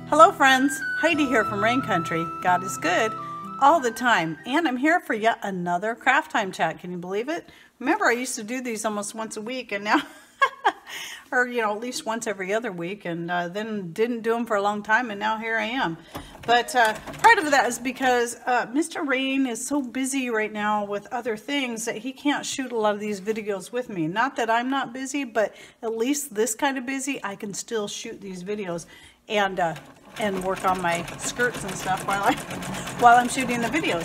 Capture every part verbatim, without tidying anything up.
Hello friends, Heidi here from Rain Country. God is good all the time, and I'm here for yet another craft time chat. Can you believe it? Remember, I used to do these almost once a week, and now or you know, at least once every other week, and uh, then didn't do them for a long time, and now here I am. But uh, part of that is because uh, Mister Rain is so busy right now with other things that he can't shoot a lot of these videos with me. Not that I'm not busy, but at least this kind of busy, I can still shoot these videos and uh, and work on my skirts and stuff while I while I'm shooting the videos.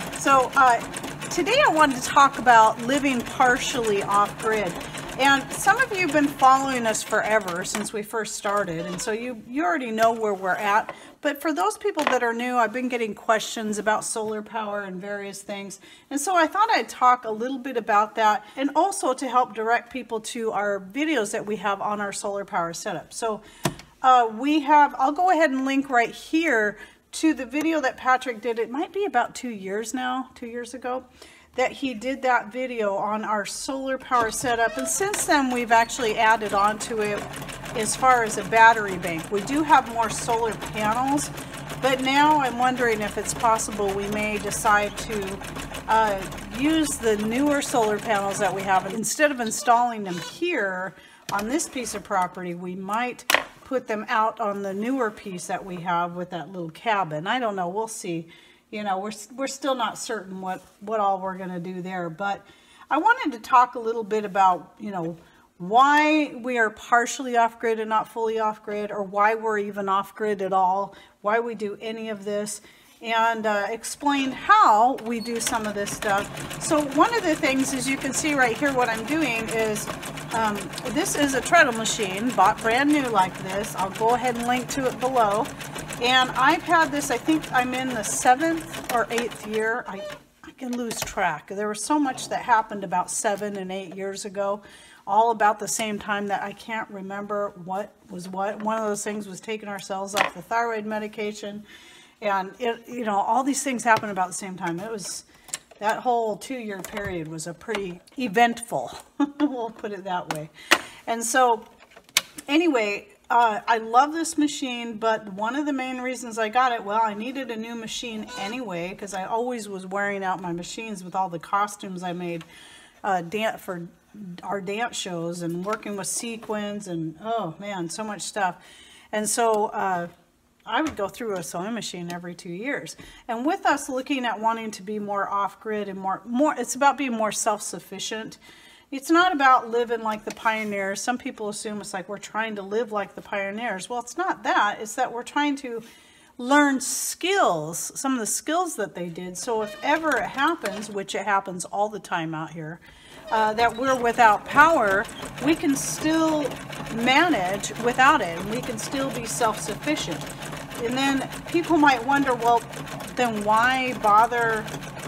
So uh, today I wanted to talk about living partially off-grid. And some of you have been following us forever since we first started, and so you, you already know where we're at. But for those people that are new, I've been getting questions about solar power and various things. And so I thought I'd talk a little bit about that, and also to help direct people to our videos that we have on our solar power setup. So uh, we have, I'll go ahead and link right here to the video that Patrick did. It might be about two years now, two years ago, that he did that video on our solar power setup, and since then we've actually added on to it as far as a battery bank. We do have more solar panels, but now I'm wondering if it's possible we may decide to uh, use the newer solar panels that we have. Instead of installing them here on this piece of property, we might put them out on the newer piece that we have with that little cabin. I don't know, we'll see. You know, we're, we're still not certain what, what all we're going to do there. But I wanted to talk a little bit about, you know, why we are partially off-grid and not fully off-grid, or why we're even off-grid at all, why we do any of this, and uh, explain how we do some of this stuff. So one of the things, as you can see right here, what I'm doing is, um, this is a treadle machine, bought brand new like this. I'll go ahead and link to it below. And I've had this, I think I'm in the seventh or eighth year. I, I can lose track. There was so much that happened about seven and eight years ago, all about the same time, that I can't remember what was what. One of those things was taking ourselves off the thyroid medication. And, it, you know, all these things happened about the same time. It was, that whole two-year period was a pretty eventful, we'll put it that way. And so, anyway, Uh, I love this machine, but one of the main reasons I got it, well, I needed a new machine anyway, because I always was wearing out my machines with all the costumes I made uh, dan for our dance shows, and working with sequins, and oh man, so much stuff. And so uh, I would go through a sewing machine every two years. And with us looking at wanting to be more off-grid and more, more, it's about being more self-sufficient. It's not about living like the pioneers. Some people assume it's like we're trying to live like the pioneers. Well, it's not that. It's that we're trying to learn skills, some of the skills that they did. So if ever it happens, which it happens all the time out here, uh, that we're without power, we can still manage without it, and we can still be self-sufficient. And then people might wonder, well, then why bother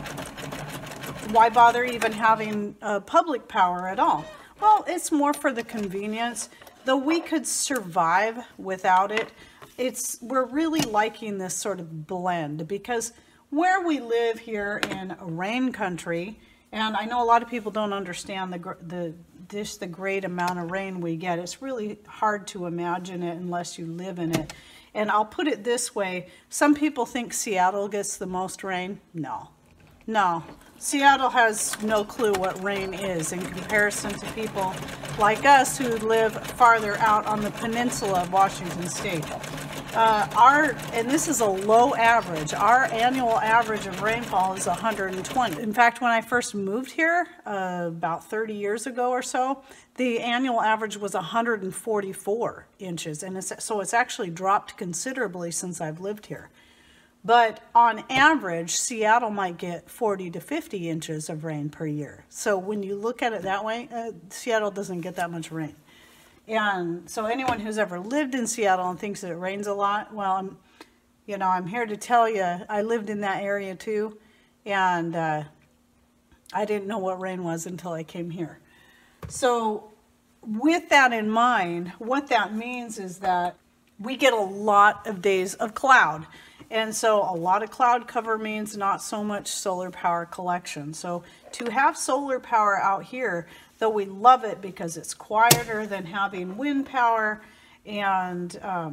Why bother even having uh, public power at all? Well, it's more for the convenience. Though we could survive without it, it's we're really liking this sort of blend, because where we live here in Rain Country, and I know a lot of people don't understand the the just the great amount of rain we get. It's really hard to imagine it unless you live in it. And I'll put it this way: some people think Seattle gets the most rain. No. No, Seattle has no clue what rain is in comparison to people like us who live farther out on the peninsula of Washington State. Uh, our, and this is a low average, our annual average of rainfall is one hundred twenty. In fact, when I first moved here uh, about thirty years ago or so, the annual average was one hundred forty-four inches. And it's, so it's actually dropped considerably since I've lived here. But on average, Seattle might get forty to fifty inches of rain per year. So when you look at it that way, uh, Seattle doesn't get that much rain. And so anyone who's ever lived in Seattle and thinks that it rains a lot, well, I'm, you know, I'm here to tell you, I lived in that area too, and uh, I didn't know what rain was until I came here. So with that in mind, what that means is that we get a lot of days of cloud. And so a lot of cloud cover means not so much solar power collection. So to have solar power out here, though we love it because it's quieter than having wind power, and um,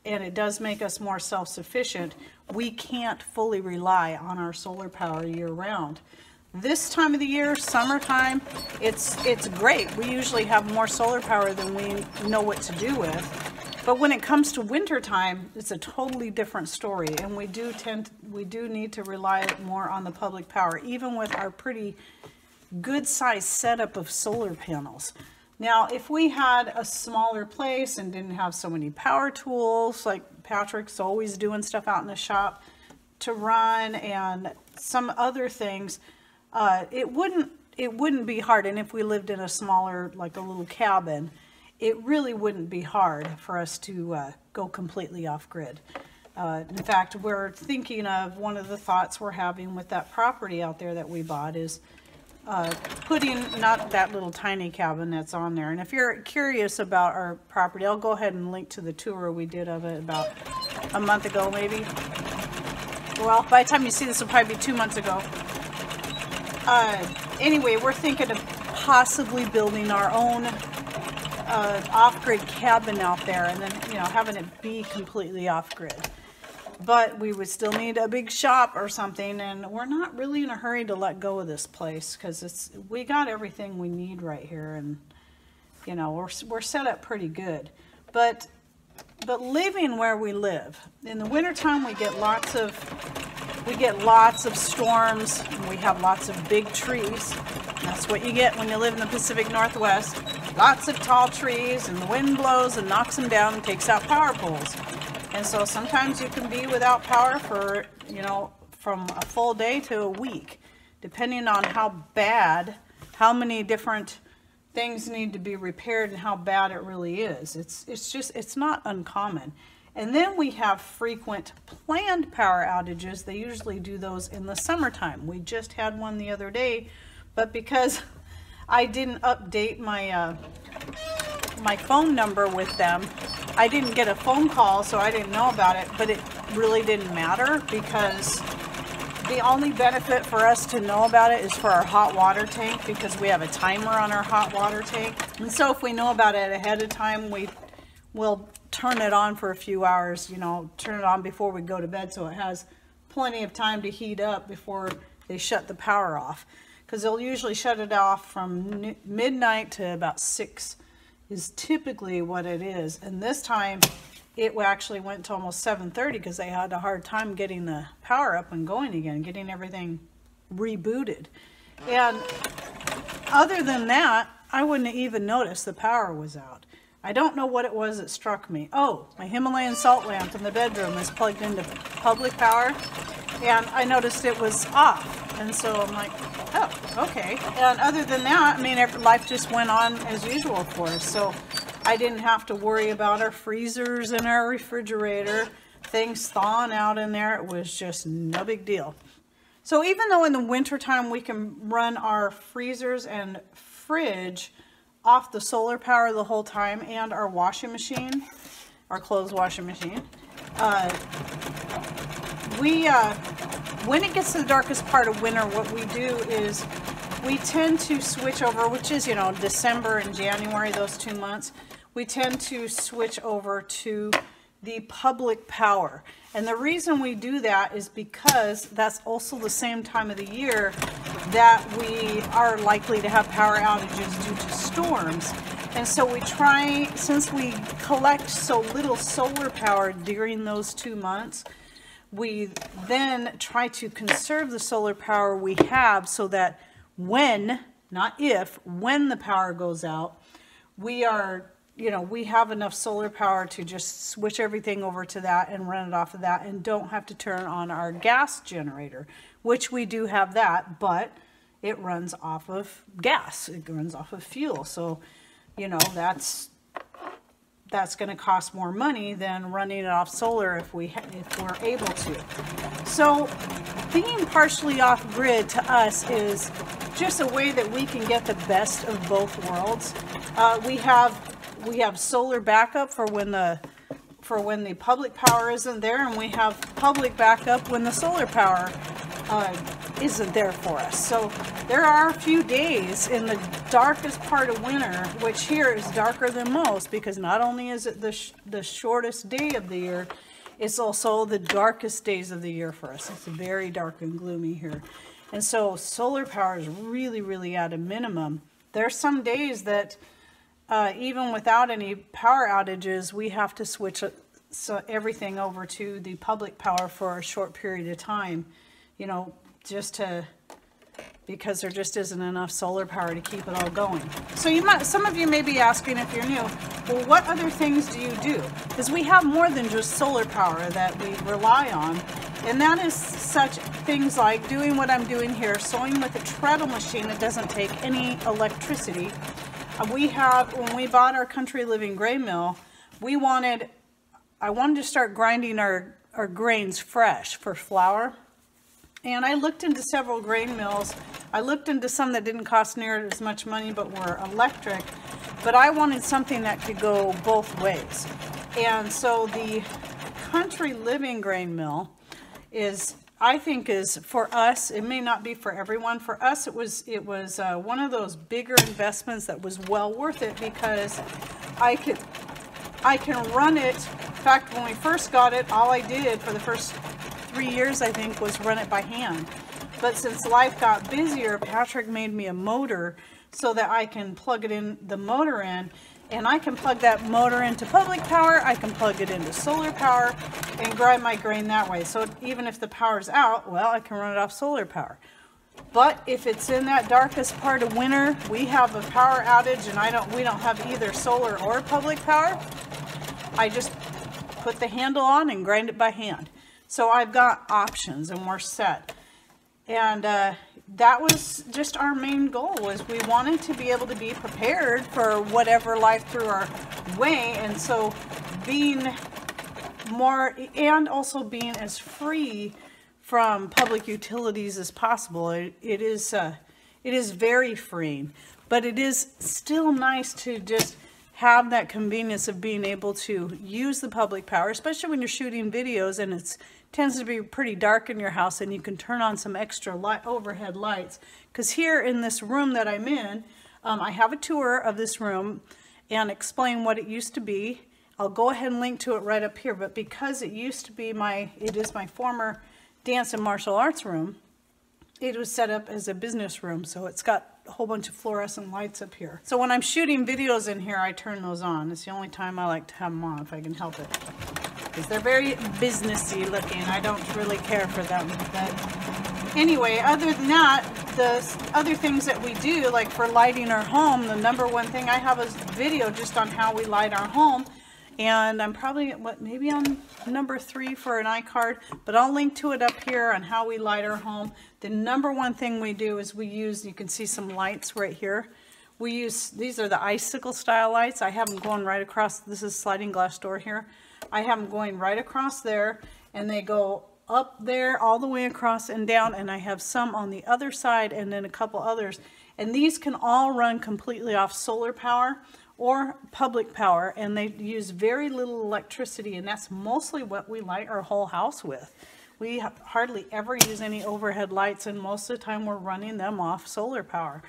and it does make us more self-sufficient, we can't fully rely on our solar power year-round. This time of the year, summertime, it's it's great. We usually have more solar power than we know what to do with. But when it comes to wintertime, it's a totally different story, and we do tend we do need to rely more on the public power, even with our pretty good-sized setup of solar panels. Now, if we had a smaller place and didn't have so many power tools, like Patrick's always doing stuff out in the shop to run, and some other things, uh, it wouldn't it wouldn't be hard. And if we lived in a smaller, like a little cabin, it really wouldn't be hard for us to uh, go completely off-grid. Uh, in fact, we're thinking of, one of the thoughts we're having with that property out there that we bought is uh, putting, not that little tiny cabin that's on there. And if you're curious about our property, I'll go ahead and link to the tour we did of it about a month ago, maybe. Well, by the time you see this, it'll probably be two months ago. Uh, anyway, we're thinking of possibly building our own uh, off-grid cabin out there, and then, you know, having it be completely off-grid. But we would still need a big shop or something, and we're not really in a hurry to let go of this place, because it's we got everything we need right here, and you know, we're, we're set up pretty good. But but living where we live, in the wintertime we get lots of we get lots of storms, and we have lots of big trees. That's what you get when you live in the Pacific Northwest. Lots of tall trees, and the wind blows and knocks them down and takes out power poles. And so sometimes you can be without power for, you know, from a full day to a week, depending on how bad, how many different things need to be repaired and how bad it really is. It's, it's just, it's not uncommon. And then we have frequent planned power outages. They usually do those in the summertime. We just had one the other day, but because I didn't update my, uh, my phone number with them, I didn't get a phone call, so I didn't know about it, but it really didn't matter, because the only benefit for us to know about it is for our hot water tank, because we have a timer on our hot water tank. And so if we know about it ahead of time, we will turn it on for a few hours, you know, turn it on before we go to bed, so it has plenty of time to heat up before they shut the power off. Because they'll usually shut it off from midnight to about six is typically what it is. And this time it actually went to almost seven thirty because they had a hard time getting the power up and going again, getting everything rebooted. And other than that, I wouldn't have even noticed the power was out. I don't know what it was that struck me. Oh, my Himalayan salt lamp in the bedroom is plugged into public power, and I noticed it was off. And so I'm like, oh, okay. And other than that, I mean, life just went on as usual for us. So I didn't have to worry about our freezers and our refrigerator, things thawing out in there. It was just no big deal. So even though in the wintertime we can run our freezers and fridge off the solar power the whole time, and our washing machine, our clothes washing machine, uh, we, uh, when it gets to the darkest part of winter, what we do is we tend to switch over, which is, you know, December and January, those two months, we tend to switch over to the public power. And the reason we do that is because that's also the same time of the year that we are likely to have power outages due to storms. And so we try, since we collect so little solar power during those two months, we then try to conserve the solar power we have so that when, not if, when the power goes out, we are, you know, we have enough solar power to just switch everything over to that and run it off of that, and don't have to turn on our gas generator, which we do have that, but it runs off of gas. It runs off of fuel. So, you know, that's that's going to cost more money than running it off solar if we if we're able to. So being partially off grid to us is just a way that we can get the best of both worlds. Uh, we have we have solar backup for when the for when the public power isn't there, and we have public backup when the solar power uh, isn't there for us. So there are a few days in the darkest part of winter, which here is darker than most, because not only is it the, sh the shortest day of the year, it's also the darkest days of the year for us. It's very dark and gloomy here. And so solar power is really, really at a minimum. There are some days that uh, even without any power outages, we have to switch so everything over to the public power for a short period of time, you know, just to, because there just isn't enough solar power to keep it all going. So you might, some of you may be asking, if you're new, well, what other things do you do? Because we have more than just solar power that we rely on, and that is such things like doing what I'm doing here, sewing with a treadle machine that doesn't take any electricity. Uh, we have, when we bought our Country Living grain mill, we wanted, I wanted to start grinding our, our grains fresh for flour. And I looked into several grain mills. I looked into some that didn't cost near as much money but were electric. But I wanted something that could go both ways. And so the Country Living grain mill is, I think, is for us, it may not be for everyone. For us, it was, it was uh, one of those bigger investments that was well worth it, because I could, I can run it. In fact, when we first got it, all I did for the first three years, I think, was run it by hand. But since life got busier, Patrick made me a motor so that I can plug it in, the motor in, and I can plug that motor into public power, I can plug it into solar power, and grind my grain that way. So even if the power's out, well, I can run it off solar power. But if it's in that darkest part of winter, we have a power outage, and I don't, we don't have either solar or public power, I just put the handle on and grind it by hand. So I've got options, and we're set. And uh, that was just our main goal, was we wanted to be able to be prepared for whatever life threw our way. And so being more, and also being as free from public utilities as possible. It, it is uh, it is very freeing, but it is still nice to just have that convenience of being able to use the public power, especially when you're shooting videos and it's tends to be pretty dark in your house, and you can turn on some extra light, overhead lights. Because here in this room that I'm in, um, I have a tour of this room and explain what it used to be. I'll go ahead and link to it right up here, but because it used to be my, it is my former dance and martial arts room, it was set up as a business room, so it's got a whole bunch of fluorescent lights up here. So when I'm shooting videos in here, I turn those on. It's the only time I like to have them on, if I can help it, because they're very businessy looking. I don't really care for them. But anyway, other than that, the other things that we do, like for lighting our home, the number one thing I have is video just on how we light our home. And I'm probably, what, maybe on number three for an iCard, but I'll link to it up here on how we light our home. The number one thing we do is we use, you can see some lights right here. We use, these are the icicle style lights. I have them going right across, this is sliding glass door here. I have them going right across there, and they go up there all the way across and down, and I have some on the other side and then a couple others. And these can all run completely off solar power or public power, and they use very little electricity, and that's mostly what we light our whole house with. We hardly ever use any overhead lights, and most of the time we're running them off solar power.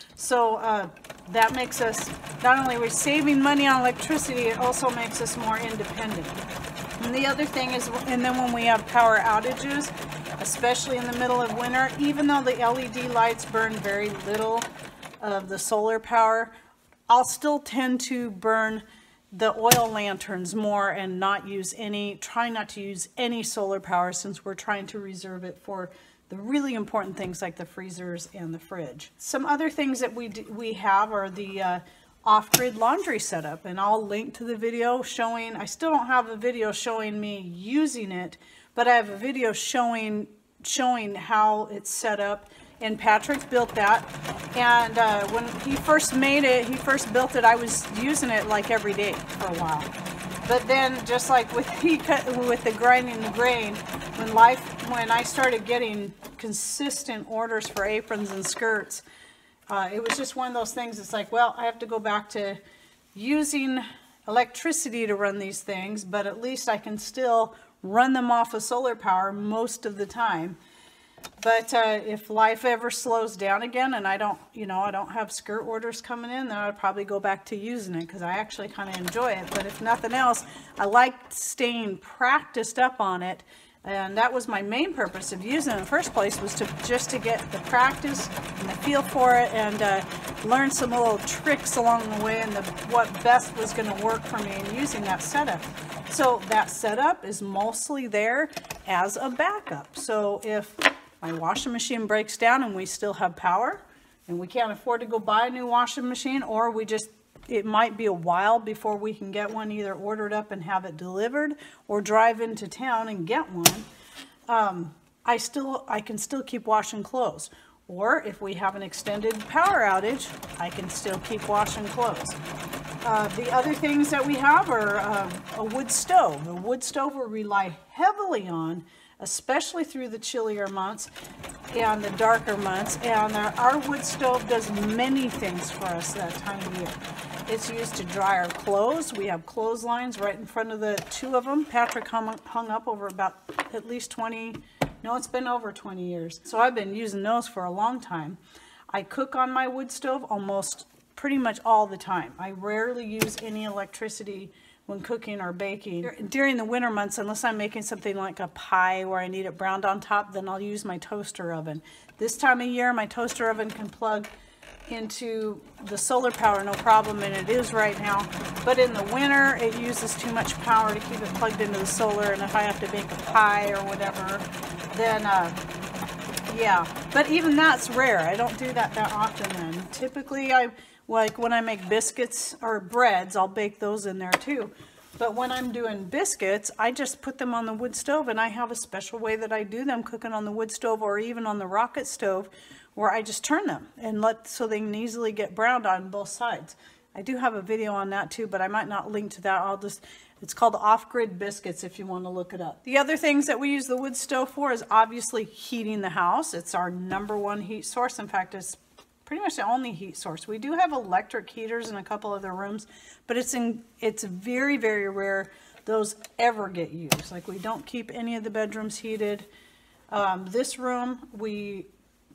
So uh, that makes us, not only are we saving money on electricity, it also makes us more independent. And the other thing is, and then when we have power outages, especially in the middle of winter, even though the L E D lights burn very little of the solar power, I'll still tend to burn the oil lanterns more and not use any, try not to use any solar power, since we're trying to reserve it for the really important things like the freezers and the fridge. Some other things that we, do, we have are the uh, off-grid laundry setup, and I'll link to the video showing, I still don't have a video showing me using it, but I have a video showing, showing how it's set up. And Patrick built that, and uh, when he first made it, he first built it, I was using it like every day for a while. But then, just like with he cut, with the grinding the grain, when life, when I started getting consistent orders for aprons and skirts, uh, it was just one of those things. It's like, well, I have to go back to using electricity to run these things, but at least I can still run them off of solar power most of the time. But uh, if life ever slows down again and I don't, you know, I don't have skirt orders coming in, then I'd probably go back to using it because I actually kind of enjoy it. But if nothing else, I like staying practiced up on it. And that was my main purpose of using it in the first place, was to just to get the practice and the feel for it, and uh, learn some little tricks along the way, and the, what best was going to work for me in using that setup. So that setup is mostly there as a backup. So if my washing machine breaks down and we still have power and we can't afford to go buy a new washing machine, or we just, it might be a while before we can get one either ordered up and have it delivered, or drive into town and get one, um, I still, I can still keep washing clothes. Or if we have an extended power outage, I can still keep washing clothes. Uh, the other things that we have are uh, a wood stove. A wood stove we rely heavily on, especially through the chillier months and the darker months. And our, our wood stove does many things for us that time of year. It's used to dry our clothes. We have clotheslines right in front of the two of them. Patrick hung, hung up over about at least twenty, no, it's been over twenty years. So I've been using those for a long time. I cook on my wood stove almost pretty much all the time. I rarely use any electricity when cooking or baking. During the winter months, unless I'm making something like a pie where I need it browned on top, then I'll use my toaster oven. This time of year, my toaster oven can plug into the solar power no problem, and it is right now. But in the winter, it uses too much power to keep it plugged into the solar, and if I have to bake a pie or whatever, then uh, yeah. But even that's rare. I don't do that that often then. Typically, I like when I make biscuits or breads, I'll bake those in there too. But when I'm doing biscuits, I just put them on the wood stove, and I have a special way that I do them, cooking on the wood stove or even on the rocket stove, where I just turn them and let, so they can easily get browned on both sides. I do have a video on that too, but I might not link to that. I'll just, it's called Off-Grid Biscuits if you want to look it up. The other things that we use the wood stove for is obviously heating the house. It's our number one heat source. In fact, it's pretty much the only heat source. We do have electric heaters in a couple of the rooms, but it's in, it's very, very rare those ever get used. Like, we don't keep any of the bedrooms heated. Um, this room, we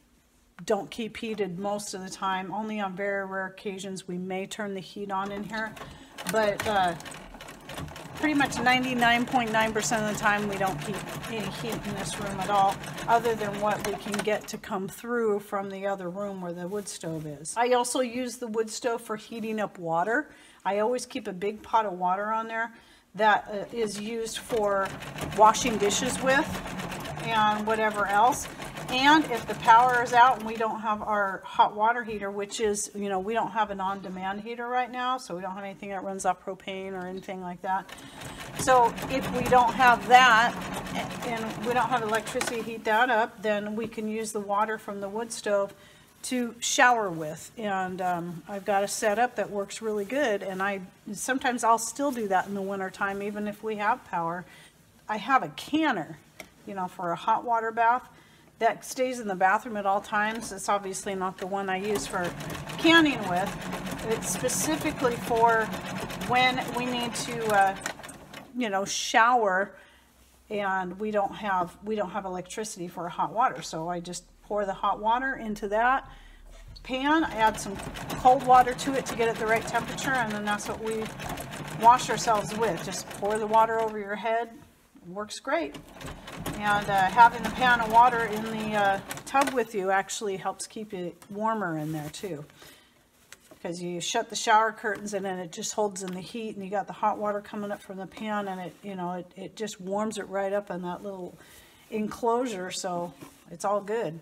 don't keep heated most of the time. Only on very rare occasions we may turn the heat on in here, but uh, pretty much ninety-nine point nine percent of the time we don't keep any heat in this room at all, other than what we can get to come through from the other room where the wood stove is. I also use the wood stove for heating up water. I always keep a big pot of water on there that uh, is used for washing dishes with and whatever else. And if the power is out and we don't have our hot water heater, which is, you know, we don't have an on-demand heater right now, so we don't have anything that runs off propane or anything like that. So if we don't have that and we don't have electricity to heat that up, then we can use the water from the wood stove to shower with. And um, I've got a setup that works really good, and I sometimes I'll still do that in the winter time, even if we have power. I have a canner, you know, for a hot water bath that stays in the bathroom at all times. It's obviously not the one I use for canning with. It's specifically for when we need to, uh, you know, shower, and we don't have we don't have electricity for hot water. So I just pour the hot water into that pan, add some cold water to it to get it the right temperature, and then that's what we wash ourselves with. Just pour the water over your head. It works great. And uh, having the pan of water in the uh, tub with you actually helps keep it warmer in there too, because you shut the shower curtains and then it just holds in the heat, and you got the hot water coming up from the pan, and it, you know, it, it just warms it right up in that little enclosure, so it's all good.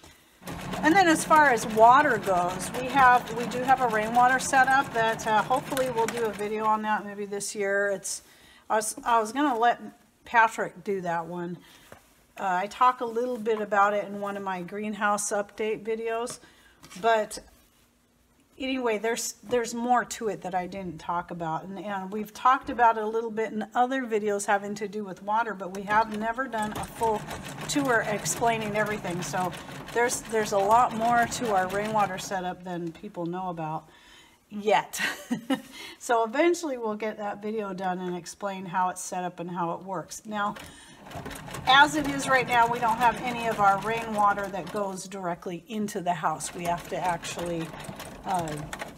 And then as far as water goes, we have we do have a rainwater setup that uh, hopefully we'll do a video on that maybe this year. It's I was I was gonna let Patrick do that one. Uh, I talk a little bit about it in one of my greenhouse update videos, but anyway, there's there's more to it that I didn't talk about, and, and we've talked about it a little bit in other videos having to do with water, but we have never done a full tour explaining everything. So there's there's a lot more to our rainwater setup than people know about yet. So eventually we'll get that video done and explain how it's set up and how it works. Now, as it is right now, we don't have any of our rainwater that goes directly into the house. We have to actually, uh,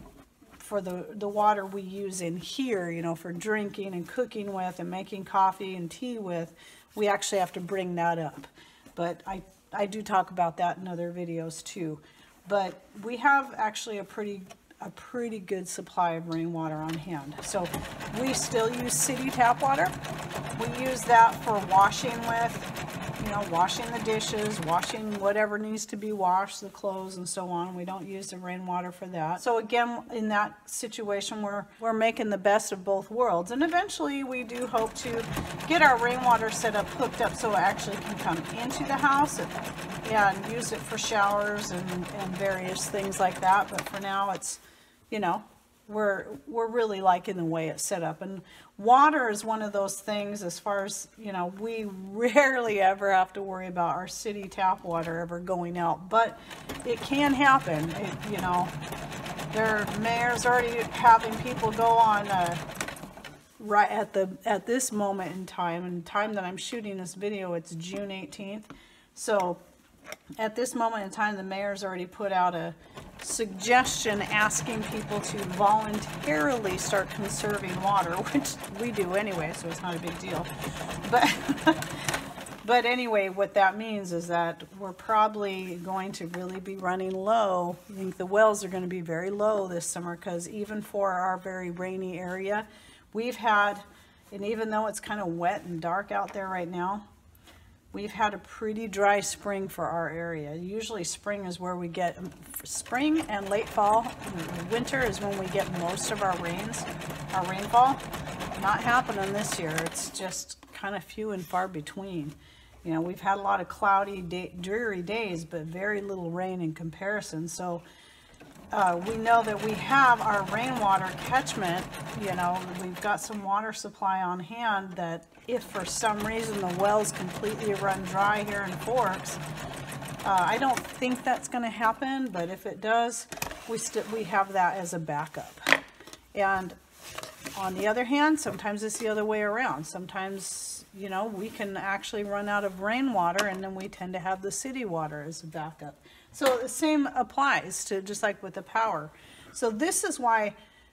for the, the water we use in here, you know, for drinking and cooking with and making coffee and tea with, we actually have to bring that up. But I, I do talk about that in other videos too. But we have actually a pretty a pretty good supply of rainwater on hand. So we still use city tap water. We use that for washing with, you know, washing the dishes, washing whatever needs to be washed, the clothes and so on. We don't use the rainwater for that. So again, in that situation, we're, we're making the best of both worlds. And eventually we do hope to get our rainwater set up, hooked up so it actually can come into the house and, yeah, and use it for showers and, and various things like that. But for now, it's, you know, we're we're really liking the way it's set up. And water is one of those things, as far as, you know, we rarely ever have to worry about our city tap water ever going out, but it can happen. It, you know, their mayor's already having people go on uh, right at the at this moment in time, and time that I'm shooting this video, it's June eighteenth. So at this moment in time, the mayor's already put out a suggestion asking people to voluntarily start conserving water, which we do anyway, so it's not a big deal. But but anyway, what that means is that we're probably going to really be running low. I think the wells are going to be very low this summer, because even for our very rainy area, we've had, and even though it's kind of wet and dark out there right now, we've had a pretty dry spring for our area. Usually spring is where we get, spring and late fall. Winter is when we get most of our rains, our rainfall. Not happening this year. It's just kind of few and far between. You know, we've had a lot of cloudy, day, dreary days, but very little rain in comparison. So uh, we know that we have our rainwater catchment. You know, we've got some water supply on hand that if for some reason the wells completely run dry here in Forks, uh, I don't think that's going to happen, but if it does, we still we have that as a backup. And on the other hand, sometimes it's the other way around. Sometimes, you know, we can actually run out of rainwater, and then we tend to have the city water as a backup. So the same applies to just like with the power. So this is why,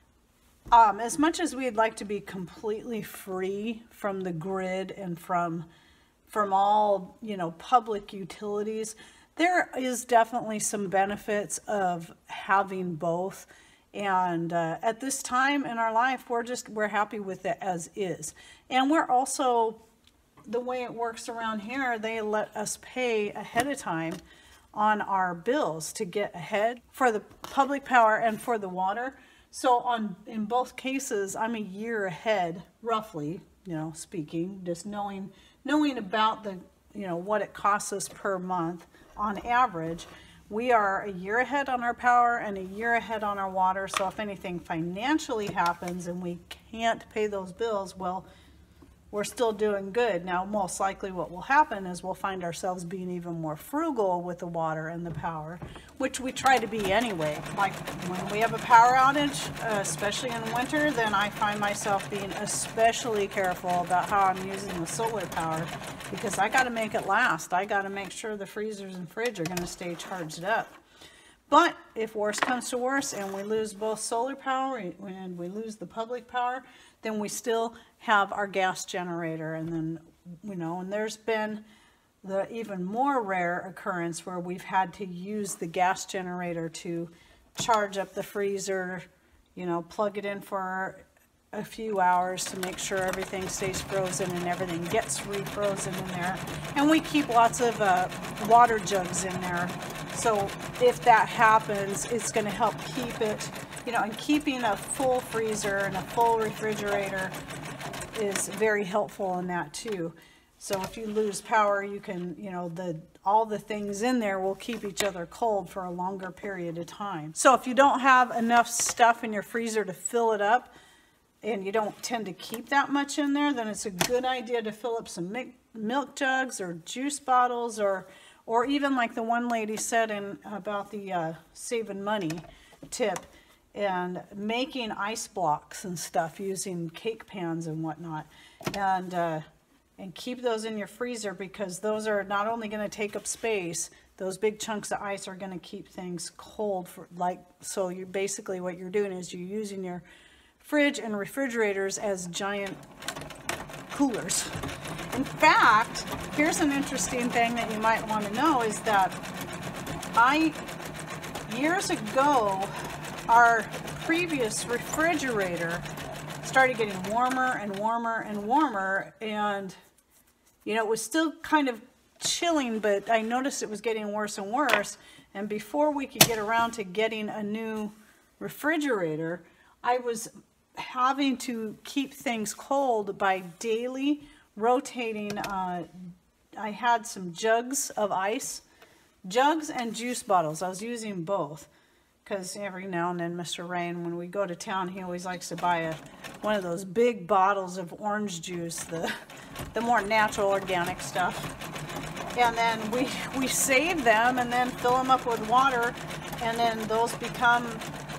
um, as much as we'd like to be completely free from the grid and from from all, you know, public utilities, there is definitely some benefits of having both. And uh, at this time in our life, we're just we're happy with it as is. And we're also, the way it works around here, they let us pay ahead of time on our bills to get ahead for the public power and for the water. So on in both cases, I'm a year ahead, roughly, you know, speaking, just knowing knowing about the, you know, what it costs us per month on average. We are a year ahead on our power and a year ahead on our water. So if anything financially happens and we can't pay those bills, well, we're still doing good. Now, most likely what will happen is we'll find ourselves being even more frugal with the water and the power, which we try to be anyway. Like when we have a power outage, uh, especially in winter, then I find myself being especially careful about how I'm using the solar power, because I got to make it last. I got to make sure the freezers and fridge are going to stay charged up. But if worse comes to worse and we lose both solar power and we lose the public power, then we still have our gas generator. And then, you know, and there's been the even more rare occurrence where we've had to use the gas generator to charge up the freezer, you know, plug it in for a few hours to make sure everything stays frozen and everything gets refrozen in there. And we keep lots of uh, water jugs in there. So if that happens, it's going to help keep it, you know, and keeping a full freezer and a full refrigerator is very helpful in that too. So if you lose power, you can, you know, the all the things in there will keep each other cold for a longer period of time. So if you don't have enough stuff in your freezer to fill it up, and you don't tend to keep that much in there, then it's a good idea to fill up some milk jugs or juice bottles, or or even like the one lady said in about the uh, saving money tip, and making ice blocks and stuff using cake pans and whatnot. And uh, and keep those in your freezer, because those are not only going to take up space, those big chunks of ice are going to keep things cold for like, so you basically what you're doing is you're using your fridge and refrigerators as giant coolers. In fact, here's an interesting thing that you might want to know is that I, years ago, our previous refrigerator started getting warmer and warmer and warmer, and you know, it was still kind of chilling, but I noticed it was getting worse and worse. And before we could get around to getting a new refrigerator, I was having to keep things cold by daily rotating. Uh, I had some jugs of ice, jugs and juice bottles. I was using both, because every now and then Mister Rain, when we go to town, he always likes to buy a one of those big bottles of orange juice, the the more natural organic stuff. And then we we save them and then fill them up with water, and then those become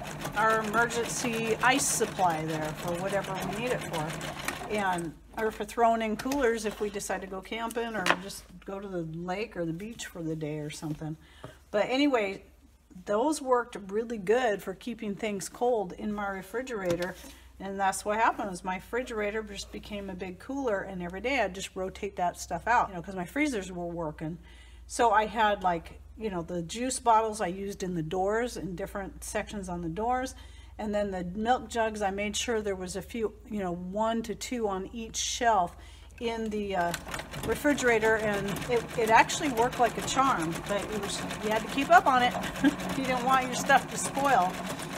our emergency ice supply there for whatever we need it for. And or for throwing in coolers if we decide to go camping or just go to the lake or the beach for the day or something. But anyway, those worked really good for keeping things cold in my refrigerator. And that's what happened, is my refrigerator just became a big cooler, and every day I'd just rotate that stuff out, you know, because my freezers were working. So I had, like, you know, the juice bottles I used in the doors, in different sections on the doors. And then the milk jugs, I made sure there was a few, you know, one to two on each shelf in the uh, refrigerator, and it, it actually worked like a charm, but it was, you had to keep up on it. You didn't want your stuff to spoil.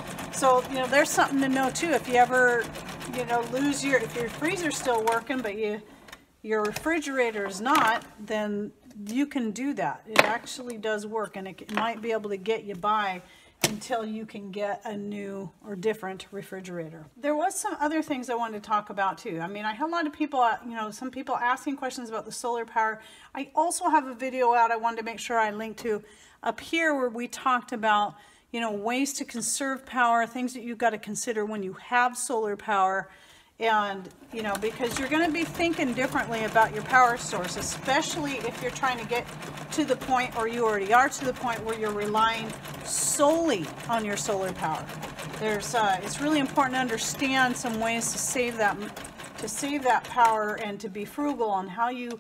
So, you know, there's something to know too. If you ever, you know, lose your, if your freezer's still working, but you, your refrigerator is not, then you can do that. It actually does work, and it, it might be able to get you by until you can get a new or different refrigerator. There was some other things I wanted to talk about too. I mean, I had a lot of people, you know, some people asking questions about the solar power. I also have a video out I wanted to make sure I linked to up here where we talked about, you know, ways to conserve power, things that you've got to consider when you have solar power. And, you know, because you're going to be thinking differently about your power source, especially if you're trying to get to the point, or you already are to the point, where you're relying solely on your solar power. There's, uh, it's really important to understand some ways to save that, to save that power, and to be frugal on how you,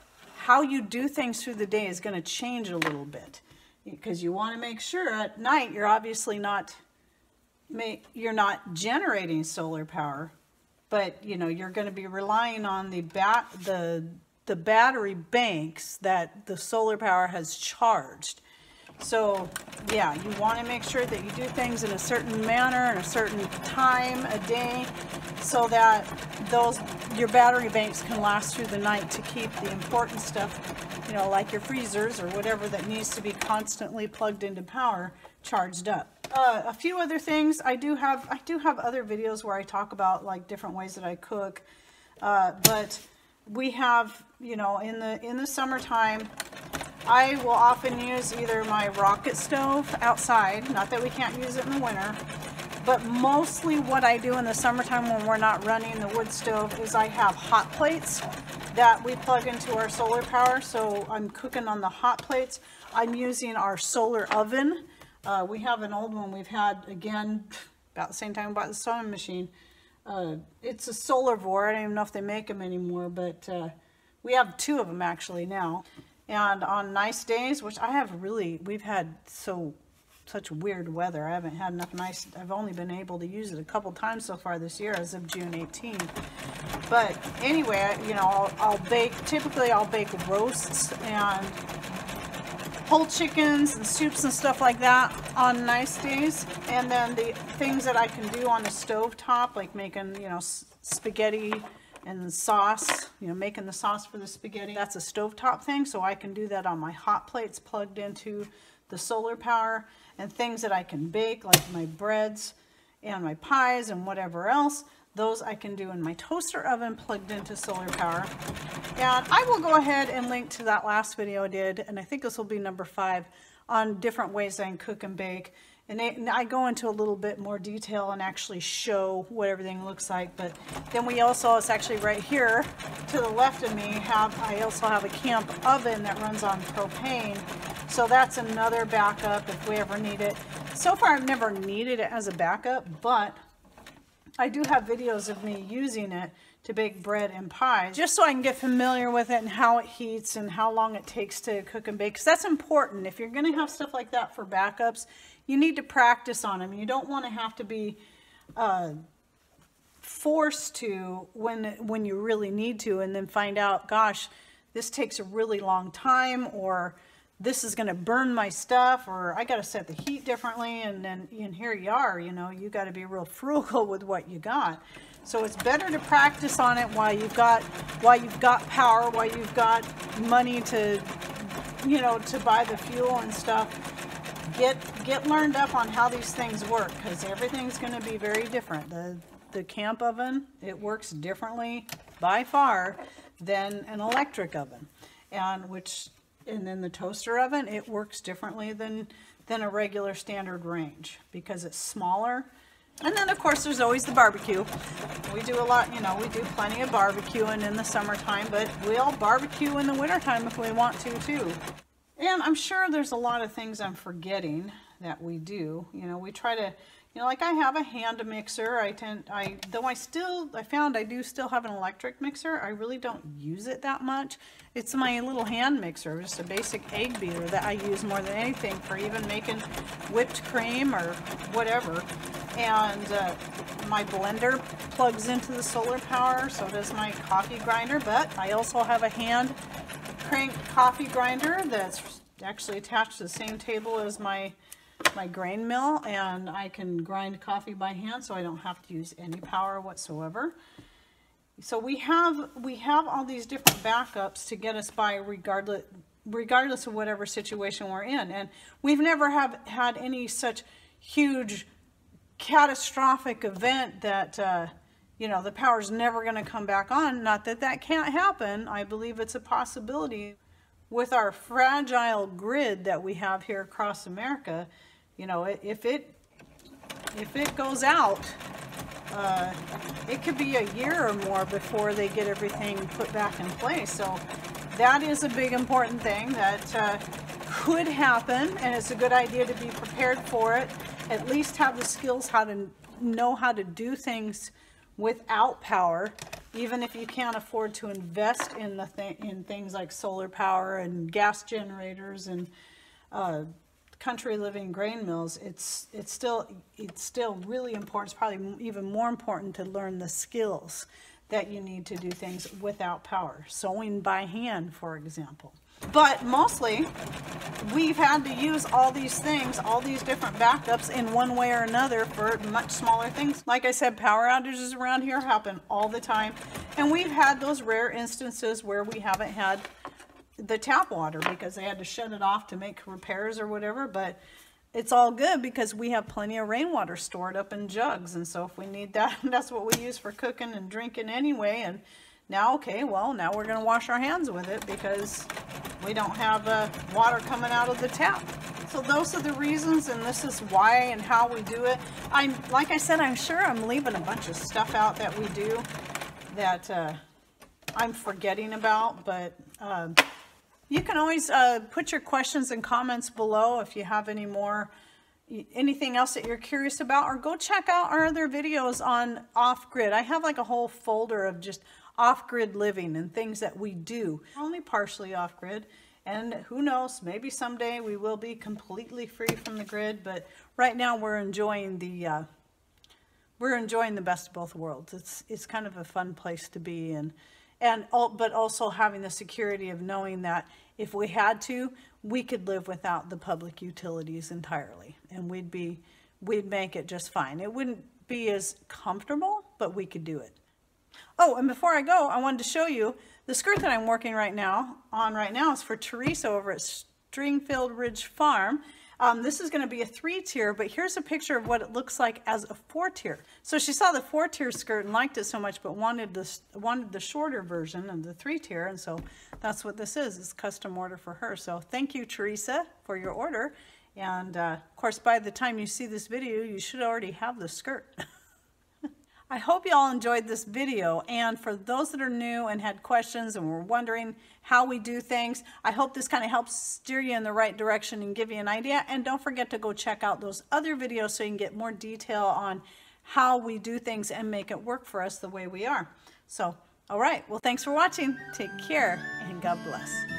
how you do things through the day is going to change a little bit, because you want to make sure at night you're obviously not, you're not generating solar power. But, you know, you're going to be relying on the bat the the battery banks that the solar power has charged. So, yeah, you want to make sure that you do things in a certain manner, in a certain time a day, so that those your battery banks can last through the night to keep the important stuff, you know, like your freezers or whatever that needs to be constantly plugged into power, charged up. Uh, a few other things. I do have I do have other videos where I talk about like different ways that I cook, uh, but we have, you know, in the in the summertime, I will often use either my rocket stove outside. Not that we can't use it in the winter, but mostly what I do in the summertime when we're not running the wood stove is I have hot plates that we plug into our solar power. So I'm cooking on the hot plates. I'm using our solar oven. Uh, we have an old one we've had, again, about the same time we bought the sewing machine. Uh, it's a Solarvore. I don't even know if they make them anymore, but uh, we have two of them actually now. And on nice days, which I have really, we've had so such weird weather. I haven't had enough nice, I've only been able to use it a couple times so far this year as of June eighteenth. But anyway, you know, I'll, I'll bake, typically I'll bake roasts and whole chickens and soups and stuff like that on nice days. And then the things that I can do on the stove top, like making, you know, spaghetti and sauce, you know, making the sauce for the spaghetti, that's a stovetop thing. So I can do that on my hot plates plugged into the solar power. And things that I can bake, like my breads and my pies and whatever else, those I can do in my toaster oven plugged into solar power. And I will go ahead and link to that last video I did, and I think this will be number five, on different ways I can cook and bake. And, they, and I go into a little bit more detail and actually show what everything looks like. But then we also, it's actually right here to the left of me, have I also have a camp oven that runs on propane. So that's another backup if we ever need it. So far I've never needed it as a backup, but I do have videos of me using it to bake bread and pies, just so I can get familiar with it and how it heats and how long it takes to cook and bake. Because that's important. If you're going to have stuff like that for backups, you need to practice on them. You don't want to have to be uh, forced to when, when you really need to, and then find out, gosh, this takes a really long time, or this is going to burn my stuff, or I got to set the heat differently, and then and here you are, you know, you got to be real frugal with what you got. So it's better to practice on it while you've got while you've got power, while you've got money to, you know, to buy the fuel and stuff. Get get learned up on how these things work, because everything's going to be very different. The the camp oven, it works differently by far than an electric oven, and which and then the toaster oven, it works differently than than a regular standard range because it's smaller. And then of course there's always the barbecue. We do a lot, you know, we do plenty of barbecuing in the summertime, but we'll barbecue in the wintertime if we want to too. And I'm sure there's a lot of things I'm forgetting that we do. You know, we try to, you know, like I have a hand mixer. I tend, I, though I still, I found I do still have an electric mixer. I really don't use it that much. It's my little hand mixer, just a basic egg beater that I use more than anything for even making whipped cream or whatever. And uh, my blender plugs into the solar power, so does my coffee grinder, but I also have a hand crank coffee grinder that's actually attached to the same table as my my grain mill, and I can grind coffee by hand, so I don't have to use any power whatsoever. So we have we have all these different backups to get us by regardless regardless of whatever situation we're in. And we've never have had any such huge catastrophic event that uh, you know, the power's never going to come back on. Not that that can't happen. I believe it's a possibility. With our fragile grid that we have here across America, you know, if it if it goes out, uh, it could be a year or more before they get everything put back in place. So that is a big important thing that uh, could happen, and it's a good idea to be prepared for it. At least have the skills how to know how to do things without power, even if you can't afford to invest in the th in things like solar power and gas generators and uh, country living grain mills. It's it's still it's still really important. It's probably even more important to learn the skills that you need to do things without power. Sewing by hand, for example. But mostly, we've had to use all these things, all these different backups in one way or another for much smaller things. Like I said, power outages around here happen all the time. And we've had those rare instances where we haven't had the tap water because they had to shut it off to make repairs or whatever. But it's all good because we have plenty of rainwater stored up in jugs. And so if we need that, that's what we use for cooking and drinking anyway. And now, okay, well, now we're going to wash our hands with it because we don't have uh, water coming out of the tap. So those are the reasons, and this is why and how we do it. I'm, like I said, I'm sure I'm leaving a bunch of stuff out that we do that uh, I'm forgetting about, but uh, you can always uh, put your questions and comments below if you have any more, anything else that you're curious about, or go check out our other videos on off-grid. I have like a whole folder of just off-grid living and things that we do, only partially off-grid, and who knows, maybe someday we will be completely free from the grid, but right now we're enjoying the uh, we're enjoying the best of both worlds. It's it's kind of a fun place to be in, and but also having the security of knowing that if we had to, we could live without the public utilities entirely, and we'd be we'd make it just fine. It wouldn't be as comfortable, but we could do it. Oh, and before I go, I wanted to show you the skirt that I'm working right now on right now is for Teresa over at Stringfield Ridge Farm. Um, this is going to be a three-tier, but here's a picture of what it looks like as a four-tier. So she saw the four-tier skirt and liked it so much, but wanted this wanted the shorter version of the three-tier, and so that's what this is. It's a custom order for her. So thank you, Teresa, for your order, And uh, of course, by the time you see this video, you should already have the skirt. I hope you all enjoyed this video, and for those that are new and had questions and were wondering how we do things, I hope this kind of helps steer you in the right direction and give you an idea. And don't forget to go check out those other videos so you can get more detail on how we do things and make it work for us the way we are. So, all right, well, thanks for watching. Take care, and God bless.